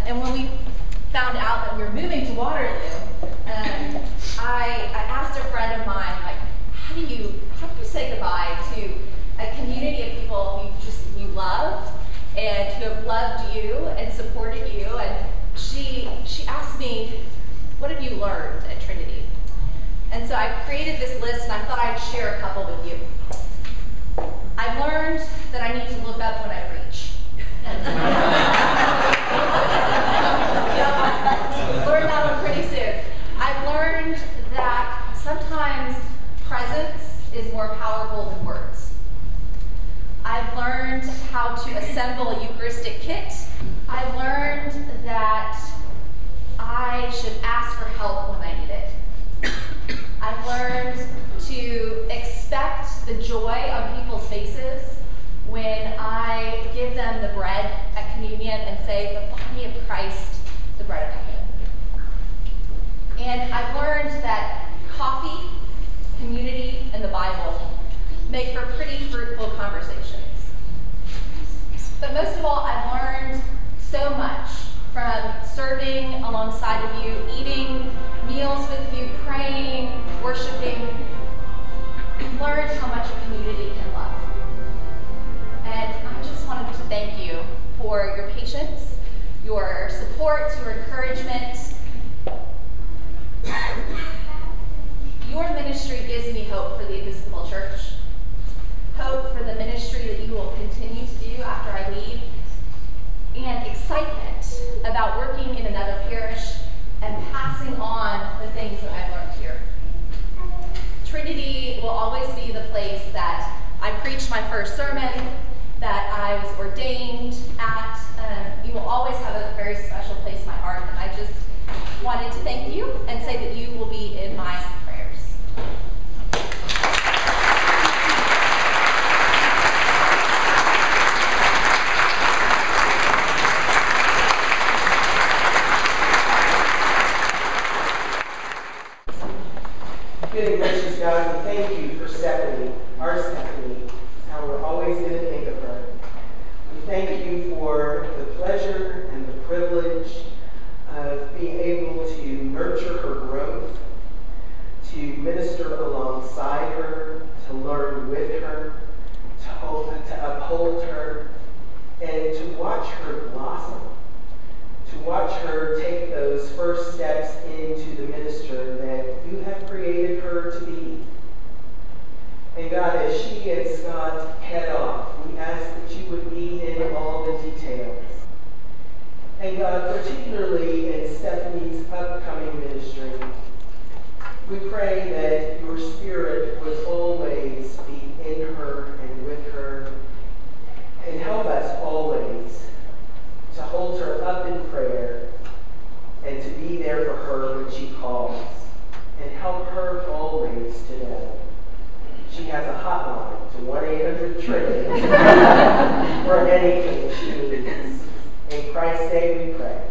And when we found out that we were moving to Waterloo, I asked a friend of mine, like, how do you say goodbye to a community of people you loved and who have loved you and supported you? And she asked me, what have you learned at Trinity? And so I created this list, and I thought I'd share a couple with you. I've learned that I need to look up when I preach. Learned that one pretty soon. I've learned that sometimes presence is more powerful than words. I've learned how to assemble a Eucharistic kit. I've learned that I should ask for help when I need it. I've learned to expect the joy on people's faces when I give them the bread at communion and say, the body of Christ, the bread of heaven. And I've learned that coffee, community, and the Bible make for pretty fruitful conversations. But most of all, I've learned so much from serving alongside of you, eating meals with you, praying, worshiping. I've learned how much a community can love. And I just wanted to thank you for your patience, your support, your encouragement. Your ministry gives me hope for the Episcopal Church, hope for the ministry that you will continue to do after I leave, and excitement about working in another parish and passing on the things that I've learned here. Trinity will always be the place that I preached my first sermon, that I was ordained at. You will always have a very special place in my heart, and I just wanted to thank you and say that you will be in my prayers. Good and gracious God, we thank you for Stephanie, our Stephanie, how we're always going to think of her. We thank you for the pleasure and the privilege of being able to nurture her growth, to minister alongside her, to learn with her, to uphold her, and to watch her blossom, to watch her take those first steps into the minister that you have created her to be. And God, as she and Scott head off, we ask that you would be in all the details. And God, particularly in Stephanie's upcoming ministry, we pray that your Spirit would always be in her and with her, and help us always to hold her up in prayer and to be there for her when she calls, and help her always to know she has a hotline to 1-800-TRINITY for anything she needs. In Christ's name we pray.